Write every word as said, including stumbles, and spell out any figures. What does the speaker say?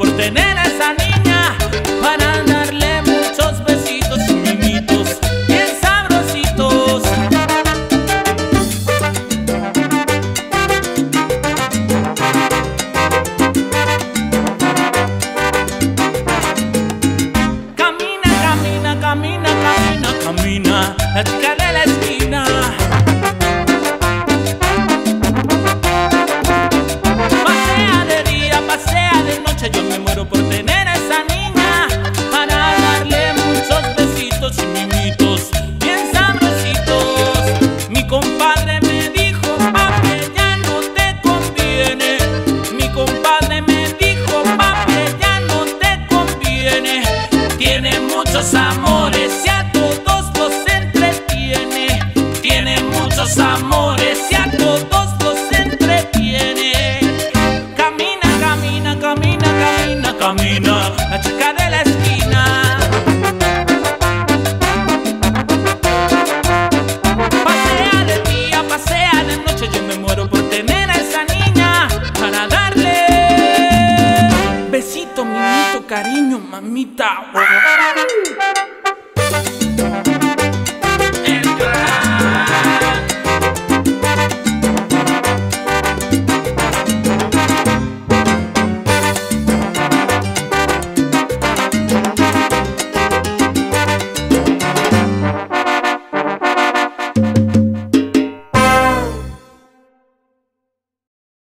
por tener a esa niña para darle muchos besitos y mimitos bien sabrositos. Camina, camina, camina, camina, camina, la chica de la esquina. Pasea de día, pasea de noche, yo me muero por tener a esa niña para darle muchos besitos y mimitos bien sabrositos. Mi compadre me dijo, papi, ya no te conviene. Mi compadre me dijo, papi, ya no te conviene. Tiene muchos amores y a todos los entretiene. Tiene muchos amores y a todos los entretiene. Camina, camina, camina, camina, camina, la chica de la esquina. Pasea de día, pasea de noche, yo me muero por tener a esa niña para darle besito, mimito, cariño, mamita.